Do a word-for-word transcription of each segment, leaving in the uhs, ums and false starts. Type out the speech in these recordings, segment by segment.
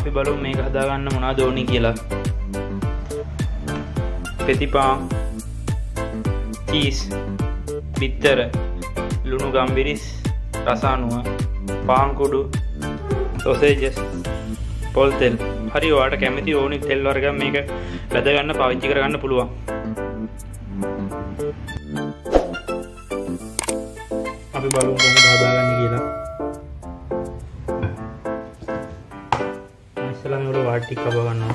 අපි බලමු මේක හදාගන්න මොනවද ඕනි කියලා. පෙතිපාන්, චීස්, බිත්තර, ලුණු ගම්බිරිස්, රසානුව, පාන් කුඩු, සොසේජස්, පොල් තෙල්. හරි ඔයාලට කැමති ඕනි තෙල් වර්ගයක් මේක බෙද ගන්න පාවිච්චි කරගන්න පුළුවන්. අපි බලමු කොහොමද හදාගන්නේ කියලා. ඉස්සෙල්ලා මේකට වාට් ටික කප ගන්නවා.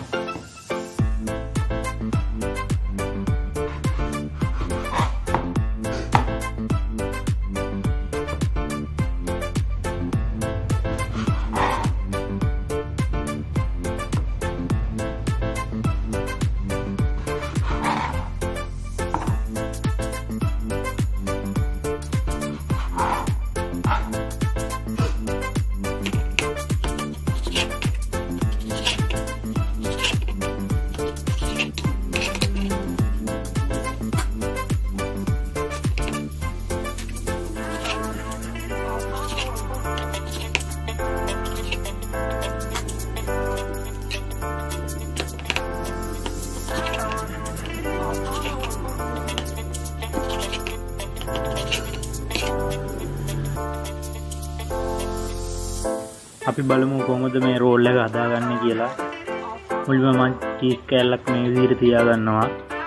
අපි බලමු කොහොමද මේ රෝල් එක හදාගන්නේ කියලා. මුලින්ම මම චීස් කෑල්ලක් මේ විදිහට තියා ගන්නවා.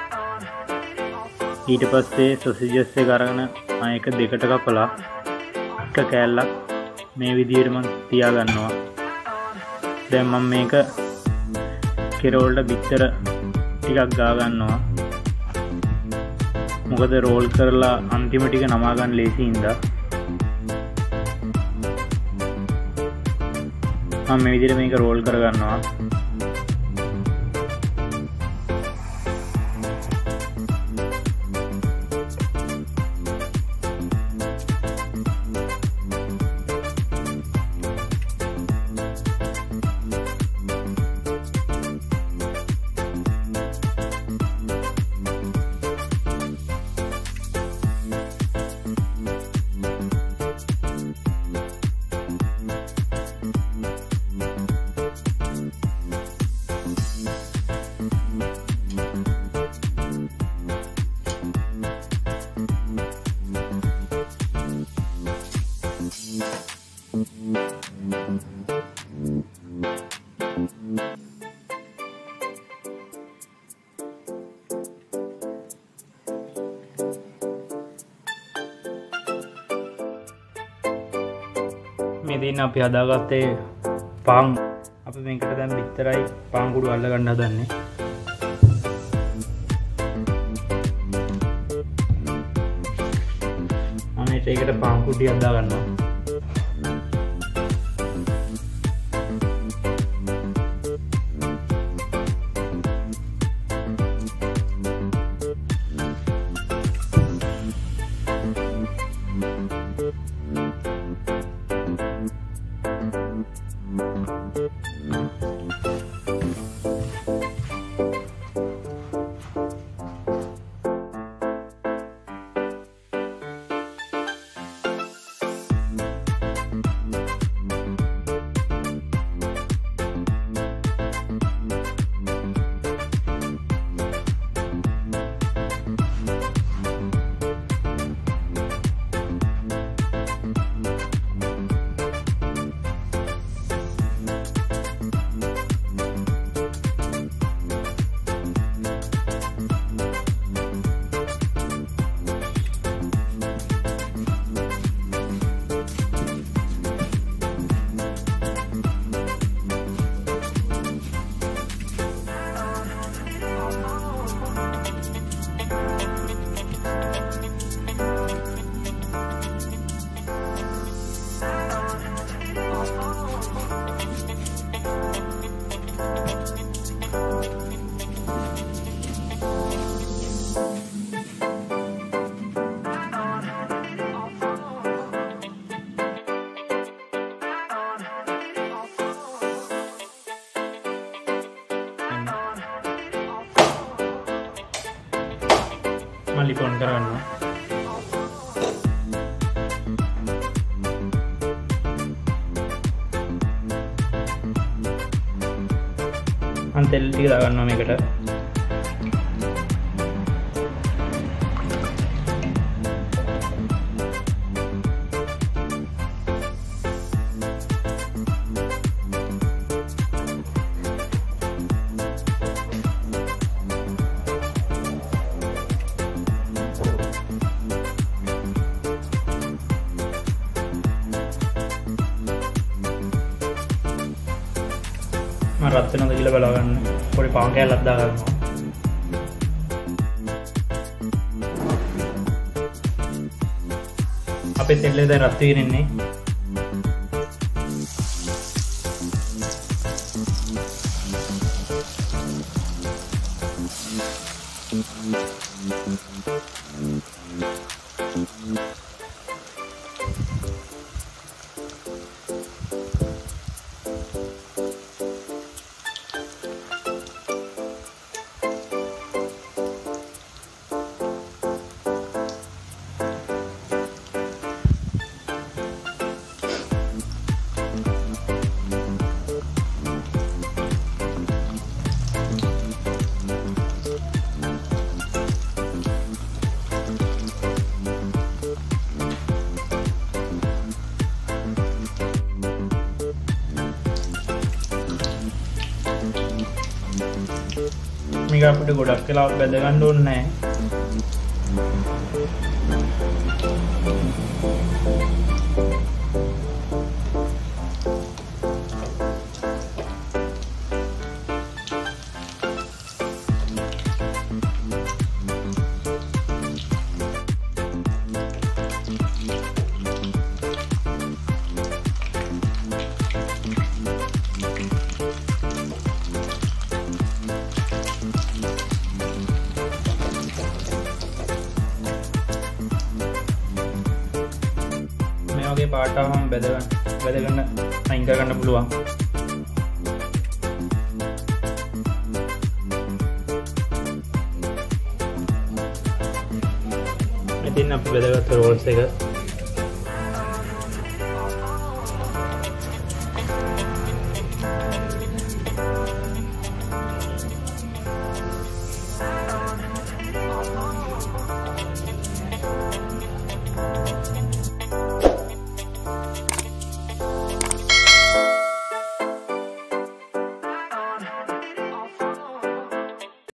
ඊට පස්සේ සොසේජස් එක අරගෙන මම එක දෙකට කපලා එක කෑල්ලක් මේ විදිහට මම තියා ගන්නවා. දැන් මම මේක කෙරවලට බිත්තර ටිකක් ගා ගන්නවා. මොකද රෝල් කරලා අන්තිම ටික නමා ගන්න ලේසි හින්දා. මම මේ විදිහට මේක රෝල් කර ගන්නවා. මේ දින අපි හදාගත්තේ පාන්. අපි මේකට දැන් බිත්තරයි පාන් කුඩු අල්ල ගන්න හදන්නේ. අනේ ඒකට පාන් කුඩි හදා ගන්නවා. mali pon කරන්න. මම තෙල් ටික දාගන්නවා මේකට. රත් වෙනවද කියලා බලා ගන්න. පොඩි පාන් කෑල්ලක් දා ගන්නවා. අපේ තෙල්ලේ දැන් රත් වෙගෙන ඉන්නේ. මේක අපිට ගොඩක් වෙලා බැද ගන්න ඕනේ නැහැ. වගේ පාට ආවම බෙද ගන්න බෙද ගන්න අයින් කර ගන්න පුළුවන්. ඉතින් අපි බෙදගත්ත රෝල්ස් එක